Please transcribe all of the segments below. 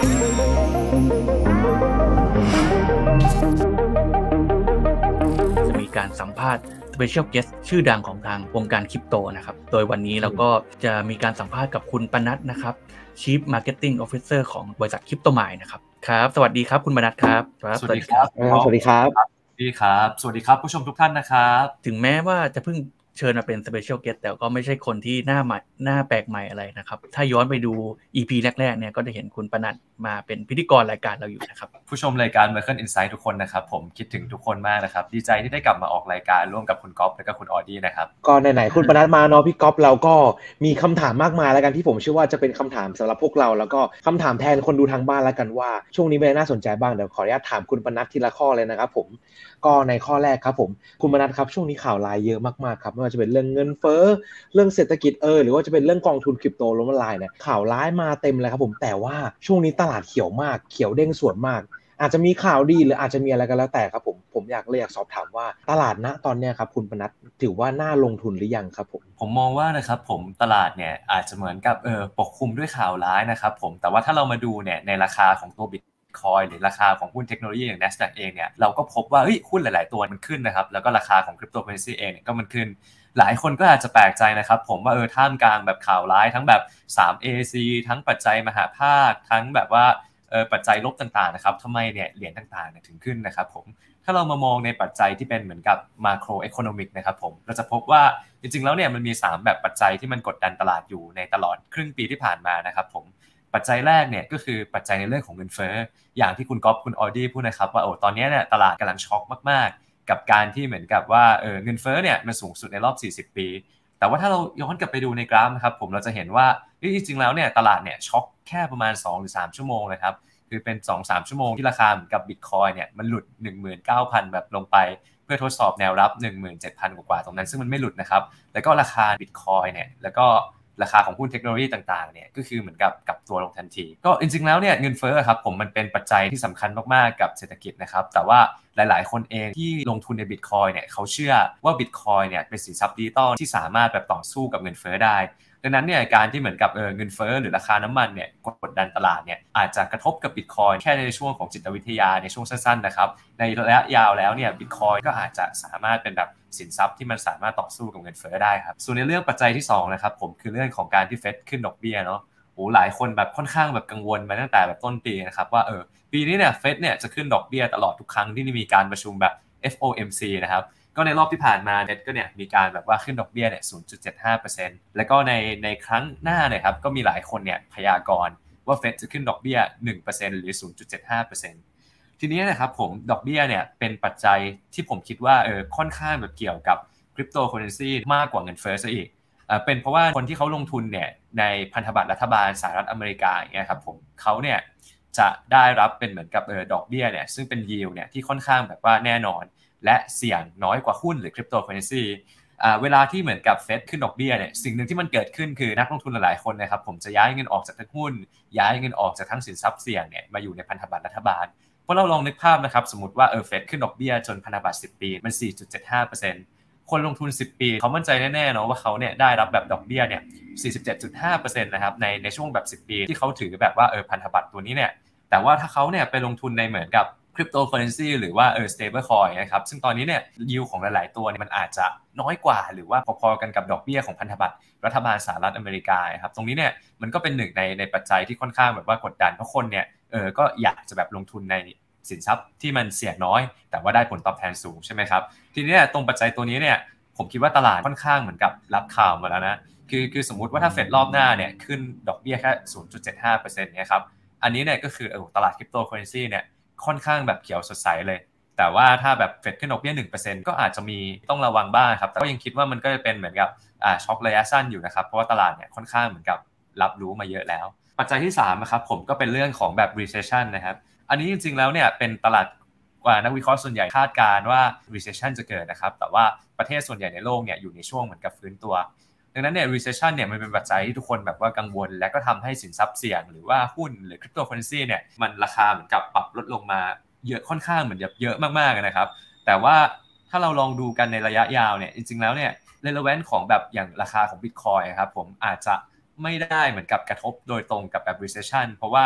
จะมีการสัมภาษณ์ Special Guest ชื่อดังของทางวงการคริปโตนะครับโดยวันนี้เราก็จะมีการสัมภาษณ์กับคุณปนัสนะครับ Chief Marketing Officer ของบริษัท CryptoMine นะครับครับสวัสดีครับคุณปนัสครับสวัสดีครับสวัสดีครับพี่ครับสวัสดีครับผู้ชมทุกท่านนะครับถึงแม้ว่าจะเพิ่งเชิญมาเป็น Special Guest แต่ก็ไม่ใช่คนที่หน้าแปลกใหม่อะไรนะครับถ้าย้อนไปดู EP แรกๆเนี่ยก็จะเห็นคุณปนัสมาเป็นพิธีกรรายการเราอยู่นะครับผู้ชมรายการ Merchant Insight ทุกคนนะครับผมคิดถึงทุกคนมากนะครับดีใจที่ได้กลับมาออกรายการร่วมกับคุณก๊อฟและก็คุณออดี้นะครับก็ไหนๆคุณปนัสมาเนาะพี่ก๊อฟเราก็มีคำถามมากมายแล้วกันที่ผมเชื่อว่าจะเป็นคำถามสำหรับพวกเราแล้วก็คำถามแทนคนดูทางบ้านแล้วกันว่าช่วงนี้ไม่น่าสนใจบ้างเดี๋ยวขออนุญาตถามคุณปนัสทีละข้อเลยนะครับผมก็ในข้อแรกครับผมคุณปนัสครับช่วงนี้ข่าวร้ายเยอะมากๆครับไม่ว่าจะเป็นเรื่องเงินเฟ้อเรื่องเศรษฐกิจหรือว่าจะเป็นเรื่องกองทุนคริปโตล้มละลายเนี่ยข่าวร้ายมาเต็มเลยครับผมแต่ว่าช่วงนี้ตลาดเขียวมากเขียวเด้งสวนมากอาจจะมีข่าวดีหรืออาจจะมีอะไรก็แล้วแต่ครับผมอยากสอบถามว่าตลาดณตอนนี้ครับคุณปนัสถือว่าน่าลงทุนหรือยังครับผมมองว่านะครับผมตลาดเนี่ยอาจจะเหมือนกับปกคลุมด้วยข่าวร้ายนะครับผมแต่ว่าถ้าเรามาดูเนี่ยในราคาของตัวBitcoin หรือราคาของหุ้นเทคโนโลยีอย่าง Nasdaq เองเนี่ยเราก็พบว่าหุ้นหลายๆตัวมันขึ้นนะครับแล้วก็ราคาของ Cryptocurrency เองเนี่ยก็มันขึ้นหลายคนก็อาจจะแปลกใจนะครับผมว่าท่ามกลางแบบข่าวร้ายทั้งแบบ 3AC ทั้งปัจจัยมหาภาคทั้งแบบว่าปัจจัยลบต่างๆนะครับทำไมเนี่ยเหรียญต่างๆเนี่ยถึงขึ้นนะครับผมถ้าเรามามองในปัจจัยที่เป็นเหมือนกับ macro economic นะครับผมเราจะพบว่าจริงๆแล้วเนี่ยมันมี3แบบปัจจัยที่มันกดดันตลาดอยู่ในตลอดครึ่งปีที่ผ่านมานะครับผมปัจจัยแรกเนี่ยก็คือปัจจัยในเรื่องของเงินเฟ้ออย่างที่คุณก๊อฟคุณออดี้พูดนะครับว่าตอนนี้เนี่ยตลาดกำลังช็อกมากๆกับการที่เหมือนกับว่าเงินเฟ้อเนี่ยมันสูงสุดในรอบ40ปีแต่ว่าถ้าเราย้อนกลับไปดูในกราฟนะครับผมเราจะเห็นว่าจริงๆแล้วเนี่ยตลาดเนี่ยช็อกแค่ประมาณ2หรือ3ชั่วโมงนะครับคือเป็น 2-3 ชั่วโมงที่ราคาเหมือนกับ Bitcoin เนี่ยมันหลุด 19,000 แบบลงไปเพื่อทดสอบแนวรับ 17,000 กว่าตรงนั้นซึ่งมันไม่หลุดนะครับแล้วก็ราคา Bitcoin เนี่ยแล้วก็ราคาของหุ้นเทคโนโลยีต่างๆเนี่ยก็คือเหมือนกับกลับตัวลงทันทีก็จริงๆแล้วเนี่ยเงินเฟ้อครับผมมันเป็นปัจจัยที่สำคัญมากๆกับเศรษฐกิจนะครับแต่ว่าหลายๆคนเองที่ลงทุนใน Bitcoin เนี่ยเขาเชื่อว่า Bitcoin เนี่ยเป็นสินทรัพย์ดิจิตอลที่สามารถแบบต่อสู้กับเงินเฟ้อได้ดังนั้นเนี่ยการที่เหมือนกับเงินเฟ้อหรือราคาน้ำมันเนี่ยกดดันตลาดเนี่ยอาจจะกระทบกับ Bitcoin แค่ในช่วงของจิตวิทยาในช่วงสั้นๆนะครับในระยะยาวแล้วเนี่ย Bitcoin ก็อาจจะสามารถเป็นแบบสินทรัพย์ที่มันสามารถต่อสู้กับเงินเฟ้อได้ครับส่วนในเรื่องปัจจัยที่2นะครับผมคือเรื่องของการที่เฟดขึ้นดอกเบี้ยเนาะหลายคนแบบค่อนข้างแบบกังวลมาตั้งแต่แบบต้นปีนะครับว่าปีนี้เนี่ยเฟดเนี่ยจะขึ้นดอกเบี้ยตลอดทุกครั้งที่มีการประชุมแบบ FOMC นะครับก็ในรอบที่ผ่านมาเน็ตก็เนี่ยมีการแบบว่าขึ้นดอกเบี้ยเนี่ย 0.75% แล้วก็ในครั้งหน้าเนี่ยครับก็มีหลายคนเนี่ยพยากรณ์ว่าเฟดจะขึ้นดอกเบี้ย 1% หรือ 0.75%ทีนี้นะครับผมดอกเบี้ยเนี่ยเป็นปัจจัยที่ผมคิดว่าค่อนข้างแบบเกี่ยวกับคริปโตเคอเรนซีมากกว่าเงินเฟ้อซะอีกเป็นเพราะว่าคนที่เขาลงทุนเนี่ยในพันธบัตรรัฐบาลสหรัฐอเมริกาอย่างเงี้ยครับผมเขาเนี่ยจะได้รับเป็นเหมือนกับดอกเบี้ยเนี่ยซึ่งเป็นยิลด์เนี่ยที่ค่อนข้างแบบว่าแน่นอนและเสี่ยงน้อยกว่าหุ้นหรือคริปโตเคอเรนซีเวลาที่เหมือนกับเฟดขึ้นดอกเบี้ยเนี่ยสิ่งหนึ่งที่มันเกิดขึ้นคือนักลงทุนหลายๆคนนะครับผมจะย้ายเงินออกจากทั้งหุ้นย้ายเงินออกจากทั้งสินทรัพย์เสี่ยงเนี่ยมาอยู่ในพันธบัตรรัฐบาลเพราะเราลองนึกภาพนะครับสมมติว่าเฟดขึ้นดอกเบี้ยจนพันธบัตร10ปีมัน 4.75% คนลงทุน10ปีเขามั่นใจแน่ๆเนาะว่าเขาเนี่ยได้รับแบบดอกเบี้ยเนี่ย 47.5% นะครับในช่วงแบบ10ปีที่เขาถือแบบว่าพันธบัตรตัวนี้เนี่ยแต่ว่าถ้าเขาเนี่ยไปลงทุนในเหมือนกับคริปโตเคอเรนซีหรือว่าstable coin นะครับซึ่งตอนนี้เนี่ยยิลด์ของหลายๆตัวมันอาจจะน้อยกว่าหรือว่าพอๆกันกับดอกเบี้ยของพันธบัตรรัฐบาลสหรัฐอเมริกาครับตรงนี้เนี่ยมันก็เป็นหนึ่งในปัจจัยที่ค่อนข้างแบบว่ากดดันเพราะคนเนี่ยก็อยากจะแบบลงทุนในสินทรัพย์ที่มันเสี่ยงน้อยแต่ว่าได้ผลตอบแทนสูงใช่ไหมครับทีนี้ตรงปัจจัยตัวนี้เนี่ยผมคิดว่าตลาดค่อนข้างเหมือนกับรับข่าวมาแล้วนะคือสมมุติว่าถ้าเฟดรอบหน้าเนี่ยขึ้นดอกเบี้ยแค่ 0.75% เนี่ยครับอันนี้เนี่ยก็คือตลาดคริปโตเคอเรนซีเนี่ยค่อนข้างแบบเขียวสดใสเลยแต่ว่าถ้าแบบเฟดขึ้นดอกเบี้ย 1% ก็อาจจะมีต้องระวังบ้างครับแต่ก็ยังคิดว่ามันก็จะเป็นเหมือนกับช็อคระยะสั้นอยู่นะครับเพราะว่าตลาดเนี่ยค่อนข้างเหมือนกับรับรู้มาเยอะแล้วปัจจัยที่3นะครับผมก็เป็นเรื่องของแบบ recession นะครับอันนี้จริงๆแล้วเนี่ยเป็นตลาดนักวิเคราะห์ส่วนใหญ่คาดการณ์ว่า recession จะเกิดนะครับแต่ว่าประเทศส่วนใหญ่ในโลกเนี่ยอยู่ในช่วงเหมือนกับฟื้นตัวดังนั้นเนี่ย recession เนี่ยมันเป็นปัจจัยที่ทุกคนแบบว่ากังวลและก็ทำให้สินทรัพย์เสี่ยงหรือว่าหุ้นหรือคริปโตเคอเรนซีเนี่ยมันราคาเหมือนกับปรับลดลงมาเยอะค่อนข้างเหมือนเยอะมากๆนะครับแต่ว่าถ้าเราลองดูกันในระยะยาวเนี่ยจริงๆแล้วเนี่ย relevance ของแบบอย่างราคาของ Bitcoin ครับผมอาจจะไม่ได้เหมือนกับกระทบโดยตรงกับแบบ recession เพราะว่า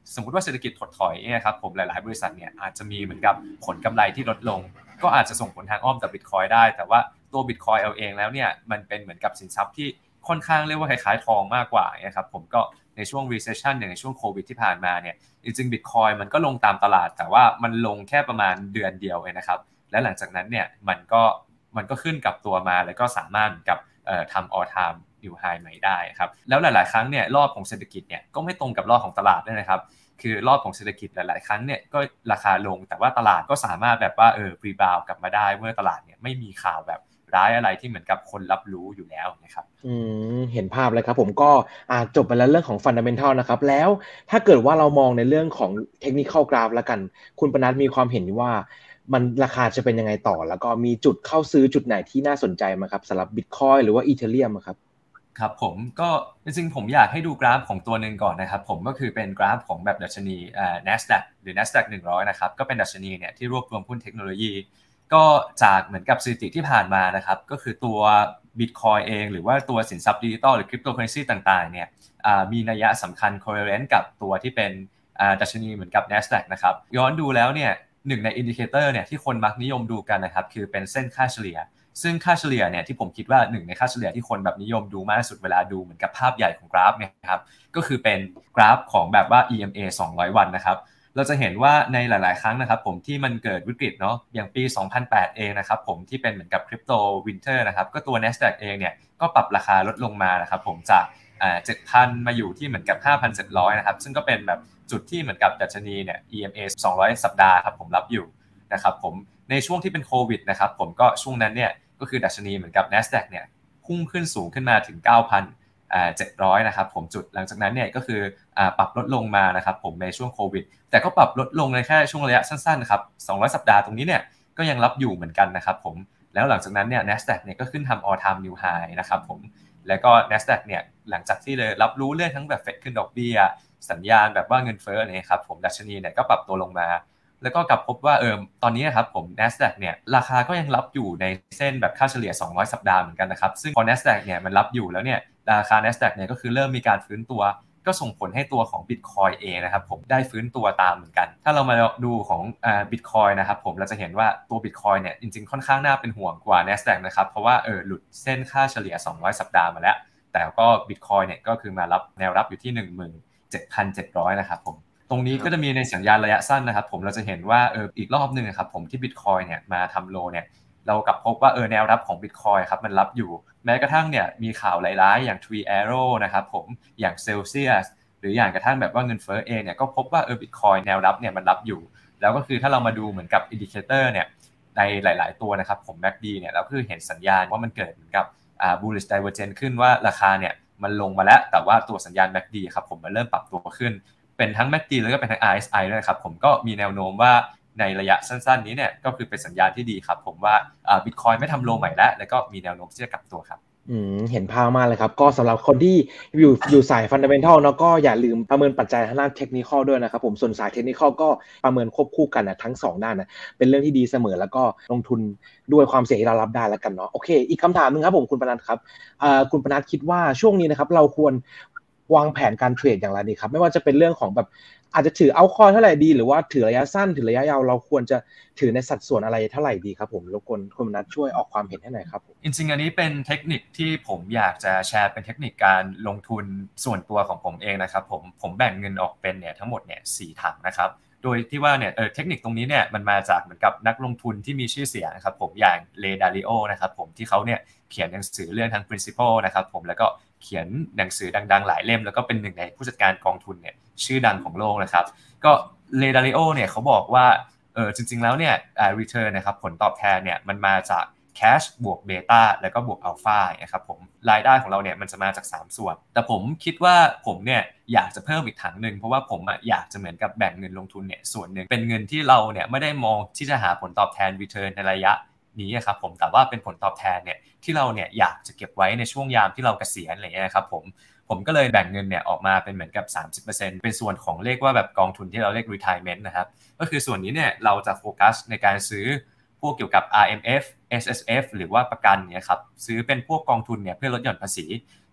สมมุติว่าเศรษฐกิจถดถอยเนี่ยครับผมหลายๆบริษัทเนี่ยอาจจะมีเหมือนกับผลกำไรที่ลดลงก็อาจจะส่งผลทางอ้อมต่อ Bitcoin ได้แต่ว่าตัว Bitcoin เองแล้วเนี่ยมันเป็นเหมือนกับสินทรัพย์ที่ค่อนข้างเรียกว่าคล้ายๆทองมากกว่านะครับผมก็ในช่วง recession อย่างในช่วงโควิดที่ผ่านมาเนี่ยจริงๆ Bitcoin มันก็ลงตามตลาดแต่ว่ามันลงแค่ประมาณเดือนเดียวเองนะครับและหลังจากนั้นเนี่ยมันก็ขึ้นกลับตัวมาแล้วก็สามารถกับทำ all time new high ใหม่ได้ครับแล้วหลายๆครั้งเนี่ยรอบของเศรษฐกิจเนี่ยก็ไม่ตรงกับรอบของตลาดด้วยนะครับคือรอบของเศรษฐกิจหลายๆครั้งเนี่ยก็ราคาลงแต่ว่าตลาดก็สามารถแบบว่ารีบาวกลับมาได้เมื่อตลาดเนี่ยไม่มีข่าวแบบร้ายอะไรที่เหมือนกับคนรับรู้อยู่แล้วนะครับเห็นภาพเลยครับผมก็จบไปแล้วเรื่องของ fundamental นะครับแล้วถ้าเกิดว่าเรามองในเรื่องของ technical graph แล้วกันคุณปนัสมีความเห็นว่ามันราคาจะเป็นยังไงต่อแล้วก็มีจุดเข้าซื้อจุดไหนที่น่าสนใจมั้ยครับสำหรับ Bitcoin หรือว่า Ethereum ครับครับผมก็จริงๆผมอยากให้ดูกราฟของตัวหนึ่งก่อนนะครับผมก็คือเป็นกราฟของแบบดัชนีNASDAQ หรือ NASDAQ 100นะครับก็เป็นดัชนีเนี่ยที่รวบรวมหุ้นเทคโนโลยีก็จากเหมือนกับสถิติที่ผ่านมานะครับก็คือตัว Bitcoin เองหรือว่าตัวสินทรัพย์ดิจิตอลหรือคริปโตเคอเรนซีต่างๆเนี่ยมีนัยสำคัญ correlate กับตัวที่เป็นดัชนีเหมือนกับ NASDAQ นะครับย้อนดูแล้วเนี่ยหนึ่งในอินดิเคเตอร์เนี่ยที่คนมักนิยมดูกันนะครับคือเป็นเส้นค่าเฉลี่ยซึ่งค่าเฉลี่ยเนี่ยที่ผมคิดว่าหนึ่งในค่าเฉลี่ยที่คนแบบนิยมดูมากที่สุดเวลาดูเหมือนกับภาพใหญ่ของกราฟเนี่ยครับก็คือเป็นกราฟของแบบว่า EMA 200 วันนะครับเราจะเห็นว่าในหลายๆครั้งนะครับผมที่มันเกิดวิกฤตเนาะอย่างปี 2008 เองนะครับผมที่เป็นเหมือนกับคริปโตวินเทอร์นะครับก็ตัว NASDAQ เองเนี่ยก็ปรับราคาลดลงมานะครับผมจาก7,000 มาอยู่ที่เหมือนกับ 5,700 นะครับซึ่งก็เป็นแบบจุดที่เหมือนกับดัชนีเนี่ย EMA 200 สัปดาห์ครับผมรับอยู่นะครับผมในช่วงที่เป็นโควิดนะครับผมก็ช่วงนั้นเนี่ยก็คือดัชนีเหมือนกับ NASDAQ เนี่ยพุ่งขึ้นสูงขึ้นมาถึง 9,700 นะครับผมจุดหลังจากนั้นเนี่ยก็คือปรับลดลงมานะครับผมในช่วงโควิดแต่ก็ปรับลดลงในแค่ช่วงระยะสั้นๆครับ200สัปดาห์ตรงนี้เนี่ยก็ยังรับอยู่เหมือนกันนะครับผมแล้วหลังจากนั้นเนี่ย NASDAQ เนี่ยก็ขึ้นทำ all time new high นะครับผมแล้วก็ NASDAQ เนี่ยหลังจากที่เลยรับรู้เรื่องทั้งแบบเฟดขึ้นดอกเบี้ยสัญญาณแบบว่าเงินเฟ้อเนี่ยครับผมดัชนีเนี่ยก็ปรับตัวลงมาแล้วก็กลับพบว่าตอนนี้นะครับผม NASDAQ เนี่ยราคาก็ยังรับอยู่ในเส้นแบบค่าเฉลี่ย200สัปดาห์เหมือนกันนะครับซึ่งพอ NASDAQ เนี่ยมันรับอยู่แล้วเนี่ยราคา NASDAQ เนี่ยก็คือเริ่มมีการฟื้นตัวก็ส่งผลให้ตัวของ Bitcoin เองนะครับผมได้ฟื้นตัวตามเหมือนกันถ้าเรามาดูของBitcoin นะครับผมเราจะเห็นว่าตัว Bitcoin เนี่ยจริงๆค่อนข้างน่าเป็นห่วงกว่า NASDAQ นะครับเพราะว่าหลุดเส้นค่าเฉลี่ย200สัปดาห์มาแล้วแต่ก็ Bitcoin เนี่ยก็คือมารับแนวรับอยู่ที่ 17,700 นะครับผมตรงนี้ก็จะมีในสัญญาณระยะสั้นนะครับผมเราจะเห็นว่าอีกรอบนึงครับผมที่ Bitcoin เนี่ยมาทำโลเนี่ยเรากลับพบว่าแนวรับของ Bitcoin ครับมันรับอยู่แม้กระทั่งเนี่ยมีข่าวร้ายๆอย่าง Three Arrow นะครับผมอย่าง Celsius หรืออย่างกระทั่งแบบว่าเงินเฟ้อเองเนี่ยก็พบว่าBitcoin แนวรับเนี่ยมันรับอยู่แล้วก็คือถ้าเรามาดูเหมือนกับอินดิเคเตอร์เนี่ยในหลายๆตัวนะครับผม MACD เนี่ยเราคือเห็นสัญญาณว่ามันเกิดเหมือนกับbullish divergence ขึ้นว่าราคาเนี่ยมันลงมาแล้วแต่ว่าตัวสัญญาณ MACD ครับผมมันเริ่มปรับตัวขึ้นเป็นทั้ง MACD แล้วก็เป็นทั้ง RSI ด้วยครับผมก็มีแนวโน้มว่าในระยะสั้นๆนี้เนี่ยก็คือเป็นสัญญาณที่ดีครับผมว่าBitcoin ไม่ทำโลใหม่แล้วก็มีแนวโน้มที่จะกลับตัวครับเห็นภาพมากเลยครับก็สำหรับคนที่อยู่สาย fundamental เนาะก็อย่าลืมประเมินปัจจัยทางด้าน technical ด้วยนะครับผมส่วนสาย technical ก็ประเมินควบคู่กันทั้ง2ด้านเป็นเรื่องที่ดีเสมอแล้วก็ลงทุนด้วยความเสี่ยงที่เรารับได้แล้วกันเนาะโอเคอีกคำถามนึงครับผมคุณปนัสครับคุณปนัสคิดว่าช่วงนี้นะครับเราควรวางแผนการเทรดอย่างไรดีครับไม่ว่าจะเป็นเรื่องของแบบอาจจะถือเอาคอยเท่าไหร่ดีหรือว่าถือระยะสั้นถือระยะยาวเราควรจะถือในสัดส่วนอะไรเท่าไหร่ดีครับผมรบกวนคุณปนัสช่วยออกความเห็นให้หน่อยครับจริงๆอันนี้เป็นเทคนิคที่ผมอยากจะแชร์เป็นเทคนิคการลงทุนส่วนตัวของผมเองนะครับผมแบ่งเงินออกเป็นเนี่ยทั้งหมดเนี่ย4ถังนะครับโดยที่ว่าเนี่ยเทคนิคตรงนี้เนี่ยมันมาจากเหมือนกับนักลงทุนที่มีชื่อเสียงนะครับผมอย่างเรดาริโอนะครับผมที่เขาเนี่ยเขียนหนังสือเรื่องทั้ง principle นะครับผมแล้วก็เขียนหนังสือดังๆหลายเล่มแล้วก็เป็นหนึ่งในผู้จัดการกองทุนเนี่ยชื่อดังของโลกนะครับก็เรดาริโอเนี่ยเขาบอกว่าจริงๆแล้วเนี่ยreturn นะครับผลตอบแทนเนี่ยมันมาจากcash บวก beta แล้วก็บวก alpha นะครับผมรายได้ของเราเนี่ยมันจะมาจาก3ส่วนแต่ผมคิดว่าผมเนี่ยอยากจะเพิ่มอีกถังนึงเพราะว่าผมอยากจะเหมือนกับแบ่งเงินลงทุนเนี่ยส่วนนึงเป็นเงินที่เราเนี่ยไม่ได้มองที่จะหาผลตอบแทน return ในระยะนี้ครับผมแต่ว่าเป็นผลตอบแทนเนี่ยที่เราเนี่ยอยากจะเก็บไว้ในช่วงยามที่เราเกษียณอะไรเงี้ยครับผมก็เลยแบ่งเงินเนี่ยออกมาเป็นเหมือนกับ 30% เป็นส่วนของเรียกว่าแบบกองทุนที่เราเรียก retirement นะครับก็คือส่วนนี้เนี่ยเราจะโฟกัสในการซื้อพวกเกี่ยวกับ RMF SSF หรือว่าประกันเนี่ยครับซื้อเป็นพวกกองทุนเนี่ยเพื่อลดหย่อนภาษี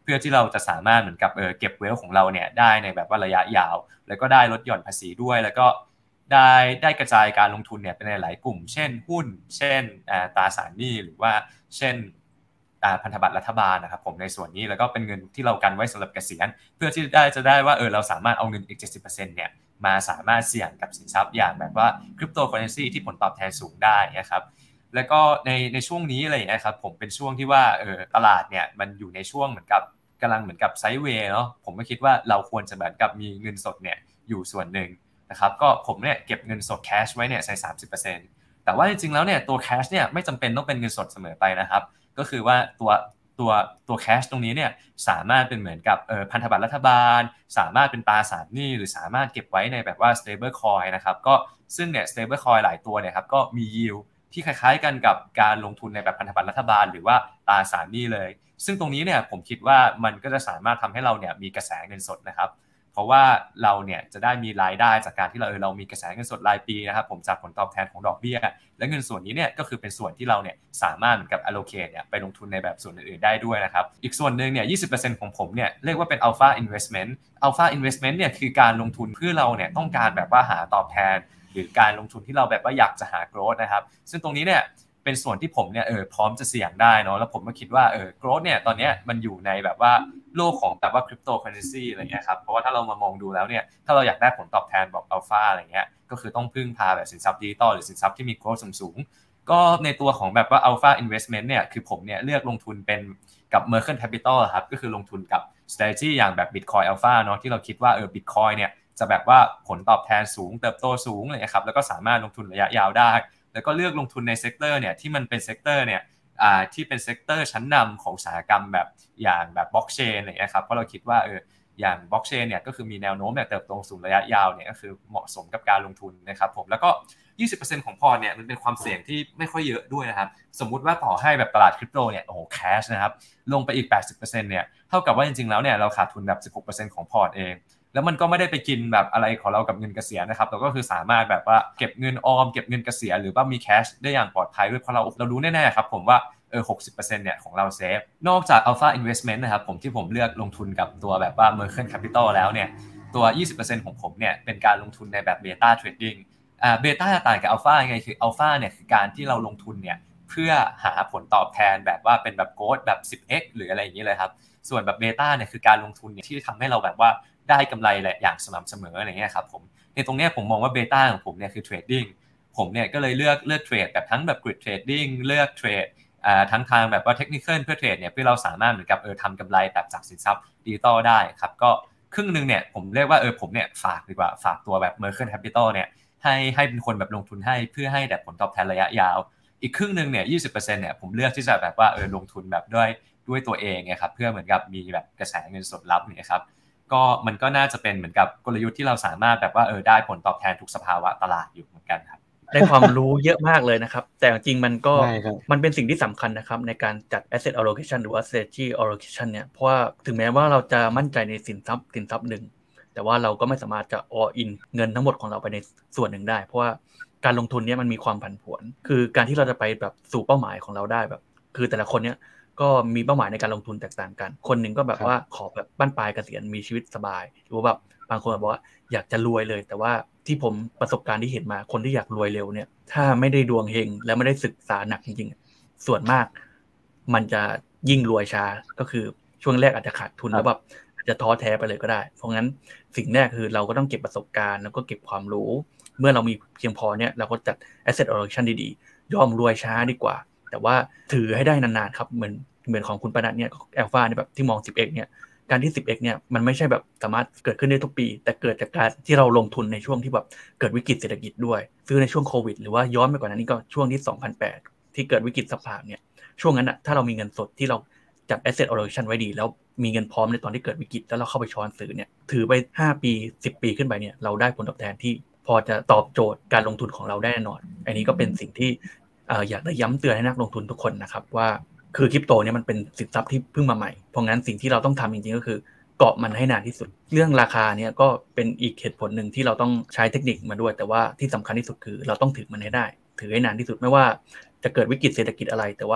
เพื่อที่เราจะสามารถเหมือนกับเก็บเวลของเราเนี่ยได้ในแบบว่าระยะยาวแล้วก็ได้ลดหย่อนภาษีด้วยแล้วก็ได้กระจายการลงทุนเนี่ยไปในหลายกลุ่มเช่นหุ้นเช่นตราสารหนี้หรือว่าเช่นพันธบัตรรัฐบาลนะครับผมในส่วนนี้แล้วก็เป็นเงินที่เรากันไว้สำหรับเกษียณเพื่อที่จะได้ว่าเราสามารถเอาเงินอีก 70% เนี่ยมาสามารถเสี่ยงกับสินทรัพย์อย่างแบบว่าคริปโตเคอเรนซีที่ผลตอบแทนสูงได้นะครับแล้วก็ในช่วงนี้อะไรอย่างเงี้ยครับผมเป็นช่วงที่ว่าตลาดเนี่ยมันอยู่ในช่วงเหมือนกับกำลังเหมือนกับไซด์เวย์เนาะผมก็คิดว่าเราควรจะเหมือนกับมีเงินสดเนี่ยอยู่ส่วนหนึ่งนะครับก็ผมเนี่ยเก็บเงินสดแคชไว้เนี่ยใส่ 30% แต่ว่าจริงๆแล้วเนี่ยตัวแคชเนี่ยไม่จำเป็นต้องเป็นเงินสดเสมอไปนะครับก็คือว่าตัวแคชตรงนี้เนี่ยสามารถเป็นเหมือนกับพันธบัตรรัฐบาลสามารถเป็นตราสารหนี้หรือสามารถเก็บไว้ในแบบว่า stable coin นะครับก็ซึ่งเนี่ย stable coin หลายตัวเนี่ยครับก็มี yield ที่คล้ายๆกันกับการลงทุนในแบบพันธบัตรรัฐบาลหรือว่าตราสารหนี้เลยซึ่งตรงนี้เนี่ยผมคิดว่ามันก็จะสามารถทำให้เราเนี่ยมีกระแสเงินสดนะครับเพราะว่าเราเนี่ยจะได้มีรายได้จากการที่เรามีกระแสเงินสดรายปีนะครับผมจากผลตอบแทนของดอกเบี้ยและเงินส่วนนี้เนี่ยก็คือเป็นส่วนที่เราเนี่ยสามารถเหมือนกับ allocate เนี่ยไปลงทุนในแบบส่วนอื่นๆได้ด้วยนะครับอีกส่วนหนึ่งเนี่ย 20% ของผมเนี่ยเรียกว่าเป็น alpha investment alpha investment เนี่ยคือการลงทุนเพื่อเราเนี่ยต้องการแบบว่าหาตอบแทนหรือการลงทุนที่เราแบบว่าอยากจะหา growth นะครับซึ่งตรงนี้เนี่ยเป็นส่วนที่ผมเนี่ยพร้อมจะเสี่ยงได้เนาะแล้วผมก็คิดว่าgrowth เนี่ยตอนนี้มันอยู่ในแบบว่าโลกของแบบว่าคริปโตเคอเรนซีอะไรเงี้ยครับเพราะว่าถ้าเรามามองดูแล้วเนี่ยถ้าเราอยากได้ผลตอบแทนแบบอัลฟาอะไรเงี้ยก็คือต้องพึ่งพาแบบสินทรัพย์ดิจิตอลหรือสินทรัพย์ที่มี growth สูงๆก็ในตัวของแบบว่า Alpha Investment เนี่ยคือผมเนี่ยเลือกลงทุนเป็นกับ Merchant Capital ครับก็คือลงทุนกับ strategy อย่างแบบ Bitcoin Alpha เนาะที่เราคิดว่าBitcoin เนี่ยจะแบบว่าผลตอบแทนสูงเติบโตสูงอะไรเลยครับแล้วก็สามารถลงทุนระยะยาวได้แล้วก็เลือกลงทุนในเซกเตอร์เนี่ยที่มันเป็นเซกเตอร์เนี่ยที่เป็นเซกเตอร์ชั้นนำของอุตสาหกรรมแบบอย่างแบบบล็อกเชนอะไรอย่างเงี้ยครับเพราะเราคิดว่าอย่างบล็อกเชนเนี่ยก็คือมีแนวโน้มเนี่ยเติบโตสูงระยะยาวเนี่ยก็คือเหมาะสมกับการลงทุนนะครับผมแล้วก็ 20% ของพอร์ตเนี่ยมันเป็นความเสี่ยงที่ไม่ค่อยเยอะด้วยนะครับสมมุติว่าต่อให้แบบตลาดคริปโตเนี่ยโอ้โหแคชนะครับลงไปอีก 80% เนี่ยเท่ากับว่าจริงๆแล้วเนี่ยเราขาดทุนแบบ 16% ของพอร์ตเองแล้วมันก็ไม่ได้ไปกินแบบอะไรของเรากับเงินเกษียณนะครับเราก็คือสามารถแบบว่าเก็บเงินออมเก็บเงินเกษียณหรือว่ามีแคชได้อย่างปลอดภัยด้วยเพราะเรารู้แน่ๆครับผมว่า60% เนี่ยของเราเซฟนอกจาก Alpha Investment นะครับผมที่ผมเลือกลงทุนกับตัวแบบว่า Merchant Capital แล้วเนี่ยตัว 20% ของผมเนี่ยเป็นการลงทุนในแบบ Beta Trading Beta ต่างกับ Alpha ยังไงคือ Alpha เนี่ยคือการที่เราลงทุนเนี่ยเพื่อหาผลตอบแทนแบบว่าเป็นแบบโกลด์แบบ 10x หรืออะไรอย่างนี้เลยครับส่วนแบบ Beta เนี่ยคือการลงทุนเนี่ยที่ทำให้เราแบบว่าได้กำไรแหละอย่างสม่ำเสมออะไรเงี้ยครับผมในตรงนี้ผมมองว่า Beta ของผมเนี่ยคือ Trading ผมเนี่ยก็เลยเลือกเทรดแบบทั้งแบบ Grid Trading เลือกเทรดทั้งทางแบบว่าเทคนิคเพื่อเทรดเนี่ยเพื่อเราสามารถเหมือนกับทำกำไรแบบจากสินทรัพย์ดิจิตอลได้ครับก็ครึ่งนึงเนี่ยผมเรียกว่าผมเนี่ยฝากดีกว่าฝากตัวแบบ Merchant Capital เนี่ยให้เป็นคนแบบลงทุนให้เพื่อให้แบบผลตอบแทนระยะยาวอีกครึ่งนึงเนี่ย 20% เนี่ยผมเลือกที่จะแบบว่าลงทุนแบบด้วยตัวเองไงครับเพื่อเหมือนกับมีแบบกระแสเงินสดรับเนี่ยครับก็มันก็น่าจะเป็นเหมือนกับกลยุทธ์ที่เราสามารถแบบว่าได้ผลตอบแทนทุกสภาวะตลาดอยู่เหมือนกันครับได้ความรู้เยอะมากเลยนะครับแต่จริงๆมันเป็นสิ่งที่สำคัญนะครับในการจัด asset allocation หรือว่า strategy allocation เนี่ยเพราะว่าถึงแม้ว่าเราจะมั่นใจในสินทรัพย์หนึ่งแต่ว่าเราก็ไม่สามารถจะ all in เงินทั้งหมดของเราไปในส่วนหนึ่งได้เพราะว่าการลงทุนเนี่ยมันมีความผันผวนคือการที่เราจะไปแบบสู่เป้าหมายของเราได้แบบคือแต่ละคนเนี่ยก็มีเป้าหมายในการลงทุนแตกต่างกันคนหนึ่งก็แบบว่าขอแบบบั้นปลายเกษียณมีชีวิตสบายหรือว่าแบบบางคนบอกว่าอยากจะรวยเลยแต่ว่าที่ผมประสบการณ์ที่เห็นมาคนที่อยากรวยเร็วเนี่ยถ้าไม่ได้ดวงเฮงและไม่ได้ศึกษาหนักจริงๆส่วนมากมันจะยิ่งรวยช้าก็คือช่วงแรกอาจจะขาดทุนแล้วแบบอาจจะท้อแท้ไปเลยก็ได้เพราะงั้นสิ่งแรกคือเราก็ต้องเก็บประสบการณ์แล้วก็เก็บความรู้เมื่อเรามีเพียงพอเนี่ยเราก็จัด asset allocation ดีๆยอมรวยช้าดีกว่าแต่ว่าถือให้ได้นานๆครับเหมือนของคุณปนัดเนี่ยแอลฟาเนี่ยแบบที่มอง 10x เนี่ยการที่ 10x เนี่ยมันไม่ใช่แบบสามารถเกิดขึ้นได้ทุกปีแต่เกิดจากการที่เราลงทุนในช่วงที่แบบเกิดวิกฤตเศรษฐกิจด้วยซื้อในช่วงโควิดหรือว่าย้อนไปกว่านั้นนี่ก็ช่วงที่2008ที่เกิดวิกฤตซับไพรม์เนี่ยช่วงนั้นถ้าเรามีเงินสดที่เราจัด asset allocation ไว้ดีแล้วมีเงินพร้อมในตอนที่เกิดวิกฤตแล้วเราเข้าไปช้อนซื้อเนี่ยถือไป5ปี10ปีขึ้นไปเนี่ยเราได้ผลตอบแทนที่พอจะตอบโจทย์การลงทุนของเราได้แน่นอนอันนี้ก็เป็นสิ่งที่อยากได้ย้ำเตือนให้นักลงทุนทุกคนนะครับว่าคือคริปโตเนี่ยมันเป็นสินทรัพย์ที่เพิ่งมาใหม่เพราะงั้นสิ่งที่เราต้องทำจริงๆก็คือเกาะมันให้นานที่สุดเรื่องราคาเนี่ยก็เป็นอีกเหตุผลหนึ่งที่เราต้องใช้เทคนิคมาด้วยแต่ว่าที่สำคัญที่สุดคือเราต้องถือมันให้ได้ถือให้นานที่สุดไม่ว่าจะเกิดวิกฤตเศรษฐกิจอะไรแต่ว่า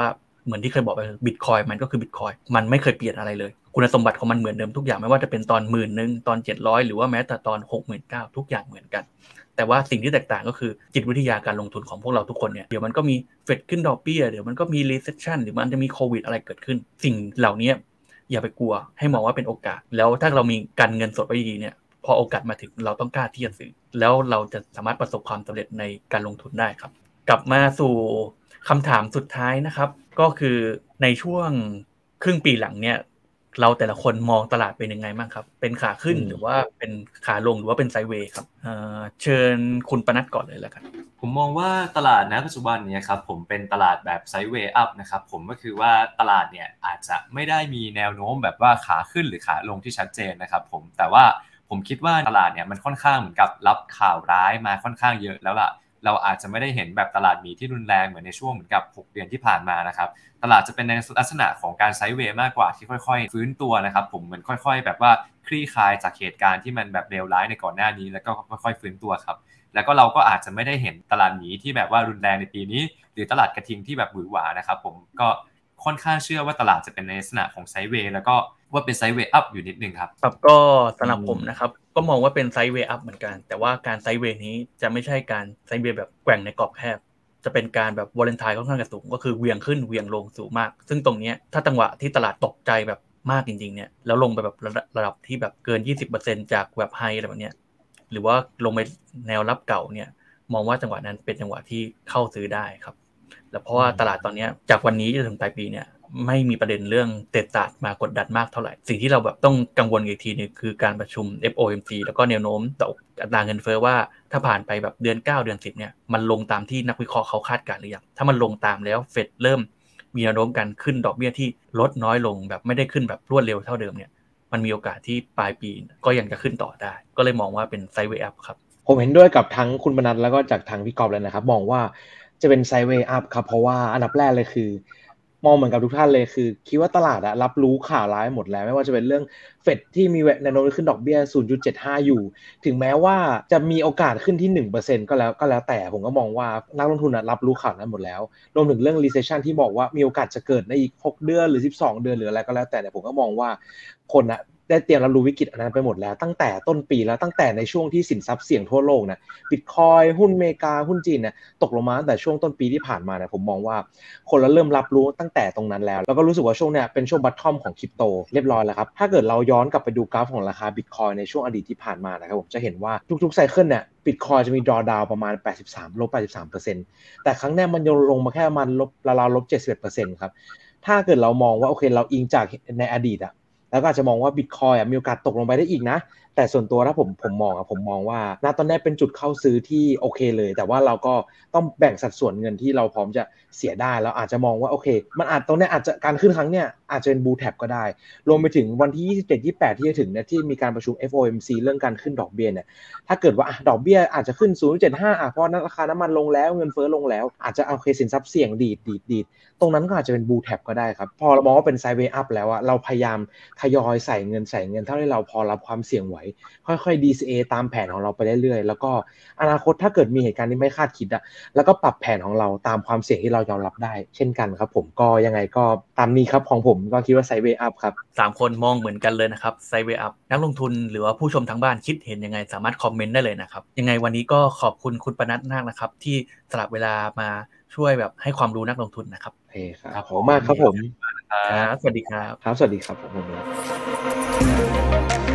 เหมือนที่เคยบอกไปบิตคอยมันก็คือบิตคอยมันไม่เคยเปลี่ยนอะไรเลยคุณสมบัติของมันเหมือนเดิมทุกอย่างไม่ว่าจะเป็นตอน10,000ตอน700หรือว่าแม้แต่ตอน69,000ทุกอย่างเหมือนกันแต่ว่าสิ่งที่แตกต่างก็คือจิตวิทยาการลงทุนของพวกเราทุกคนเนี่ยเดี๋ยวมันก็มีเฟดขึ้นดอกเบี้ยเดี๋ยวมันก็มี recession หรือมันจะมีโควิดอะไรเกิดขึ้นสิ่งเหล่านี้อย่าไปกลัวให้มองว่าเป็นโอกาสแล้วถ้าเรามีการเงินสดไว้ดีเนี่ยพอโอกาสมาถึงเราต้องกล้าที่จะซื้อแล้วเราจะสามารถประสบความสำเร็จในการลงทุนได้ครับกลับมาสู่คำถามสุดท้ายนะครับก็คือในช่วงครึ่งปีหลังเนี่ยเราแต่ละคนมองตลาดเป็นยังไงบ้างครับเป็นขาขึ้นหรือว่าเป็นขาลงหรือว่าเป็นไซด์เวย์ครับเชิญคุณปนัดก่อนเลยแล้วกันผมมองว่าตลาดณปัจจุบันเนี่ยครับผมเป็นตลาดแบบไซด์เวย์อัพนะครับผมก็คือว่าตลาดเนี่ยอาจจะไม่ได้มีแนวโน้มแบบว่าขาขึ้นหรือขาลงที่ชัดเจนนะครับผมแต่ว่าผมคิดว่าตลาดเนี่ยมันค่อนข้างเหมือนกับรับข่าวร้ายมาค่อนข้างเยอะแล้วล่ะเราอาจจะไม่ได้เห็นแบบตลาดหมีที่รุนแรงเหมือนในช่วงเหมือนกับ6 เดือนที่ผ่านมานะครับตลาดจะเป็นในลักษณะของการไซด์เวย์มากกว่าที่ค่อยๆฟื้นตัวนะครับผมเหมือนค่อยๆแบบว่าคลี่คลายจากเหตุการณ์ที่มันแบบเลวร้ายในก่อนหน้านี้แล้วก็ค่อยๆฟื้นตัวครับแล้วก็เราก็อาจจะไม่ได้เห็นตลาดหมีที่แบบว่ารุนแรงในปีนี้หรือตลาดกระทิงที่แบบหวือหวานะครับผมก็ค่อนข้างเชื่อว่าตลาดจะเป็นในลักษณะของไซด์เวย์แล้วก็ว่าเป็นไซด์เวย์อัพอยู่นิดนึงครับครับก็สำหรับผมนะครับก็มองว่าเป็นไซด์เวย์อัพเหมือนกันแต่ว่าการไซด์เวย์นี้จะไม่ใช่การไซด์เวย์แบบแกว่งในกรอบแคบจะเป็นการแบบวอลเลนไทน์ค่อนข้างสูงก็คือเวียงขึ้นเวียงลงสูงมากซึ่งตรงนี้ถ้าจังหวะที่ตลาดตกใจแบบมากจริงๆเนี่ยแล้วลงไปแบบระดับที่แบบเกิน 20% จากแบบไฮอะไรแบบเนี้ยหรือว่าลงไปแนวรับเก่าเนี่ยมองว่าจังหวะนั้นเป็นจังหวะที่เข้าซื้อได้ครับแล้วเพราะว่าตลาดตอนนี้จากวันนี้จนถึงปลายปีเนี่ยไม่มีประเด็นเรื่องเศรษฐศาสตร์มากดดันมากเท่าไหร่สิ่งที่เราแบบต้องกังวลอีกทีนึงคือการประชุม FOMC แล้วก็แนวโน้มต่ออัตราเงินเฟ้อว่าถ้าผ่านไปแบบเดือน9เดือน10เนี่ยมันลงตามที่นักวิเคราะห์เขาคาดการณ์หรือยังถ้ามันลงตามแล้วเฟดเริ่มมีแนวโน้มการขึ้นดอกเบี้ยที่ลดน้อยลงแบบไม่ได้ขึ้นแบบรวดเร็วเท่าเดิมเนี่ยมันมีโอกาสที่ปลายปีก็ยังจะขึ้นต่อได้ก็เลยมองว่าเป็นไซด์เวย์อัพครับผมเห็นด้วยกับทั้งคุณบรรณัฐแล้วก็จากทางพี่กอล์ฟเลยนะครับมองว่าจะเป็นไซด์เวย์อัพครับเพราะว่าอันดับแรกเลยคือมองเหมือนกับทุกท่านเลยคือคิดว่าตลาดรับรู้ข่าวร้ายหมดแล้วไม่ว่าจะเป็นเรื่องเฟดที่มีแนวโน้มขึ้นดอกเบี้ย 0.75 อยู่ถึงแม้ว่าจะมีโอกาสขึ้นที่ 1% ก็แล้วแต่ผมก็มองว่านักลงทุนรับรู้ข่าวนั้นหมดแล้วรวมถึงเรื่อง recession ที่บอกว่ามีโอกาสจะเกิดในอีก6เดือนหรือ12เดือนหรืออะไรก็แล้วแต่เนี่ยผมก็มองว่าคนได้เตรียมรับรู้วิกฤตอันนั้นไปหมดแล้วตั้งแต่ต้นปีแล้วตั้งแต่ในช่วงที่สินทรัพย์เสี่ยงทั่วโลกนะบิตคอยหุ้นอเมริกาหุ้นจีนเนี่ยตกลงมาตั้งแต่ช่วงต้นปีที่ผ่านมาเนี่ยผมมองว่าคนเริ่มรับรู้ตั้งแต่ตรงนั้นแล้วก็รู้สึกว่าช่วงเนี้ยเป็นช่วงบัตทอมของคริปโตเรียบร้อยแล้วครับถ้าเกิดเราย้อนกลับไปดูกราฟของราคาบิตคอยในช่วงอดีตที่ผ่านมานะครับผมจะเห็นว่าทุกๆไซเคิลเนี่ยบิตคอยจะมี drawdown ประมาณ83 ลบ 83% แต่ครั้งนี้มันลงมาแค่มันราวๆลบ 71% ครับถ้าเกิดเรามองว่าโอเคเราอิงจากในอดีตแล้วก็อาจจะมองว่าบิตคอยมีโอกาสตกลงไปได้อีกนะแต่ส่วนตัวถ้าผมมองว่าณตอนนี้เป็นจุดเข้าซื้อที่โอเคเลยแต่ว่าเราก็ต้องแบ่งสัดส่วนเงินที่เราพร้อมจะเสียได้แล้วอาจจะมองว่าโอเคมันตรงนี้อาจจะการขึ้นครั้งเนี้ยอาจจะเป็นบูแท็บก็ได้รวมไปถึงวันที่27-28ที่จะถึงเนี่ยที่มีการประชุม FOMC เรื่องการขึ้นดอกเบี้ยเนี่ยถ้าเกิดว่าดอกเบี้ยอาจจะขึ้น 0.75 เพราะราคาน้ำมันลงแล้วเงินเฟ้อลงแล้วอาจจะโอเคสินทรัพย์เสี่ยงดีดตรงนั้นก็อาจจะเป็นบูแท็บก็ได้ครับพอเรามองว่าเป็นไซด์เวย์อัพแล้วเราพยายามทยอยใส่เงินเท่าที่เราพอรับความเสี่ยงไหวค่อยๆ DCA ตามแผนของเราไปเรื่อยๆแล้วก็อนาคตถ้าเกิดมีเหตุการณ์ที่ไม่คาดคิดแล้วก็ปรับแผนของเราตามความเสี่ยงที่เรายอมรับได้เช่นกันครับผมก็ยังไงก็ตามนี้ครับของผมก็คิดว่าไซด์เวย์อัพครับ 3คนมองเหมือนกันเลยนะครับไซด์เวย์อัพนักลงทุนหรือว่าผู้ชมทางบ้านคิดเห็นยังไงสามารถคอมเมนต์ได้เลยนะครับยังไงวันนี้ก็ขอบคุณคุณปนัดมากนะครับที่สละเวลามาช่วยแบบให้ความรู้นักลงทุนนะครับโอเคครับขอบคุณมากครับผมครับสวัสดีครับครับสวัสดีครับผม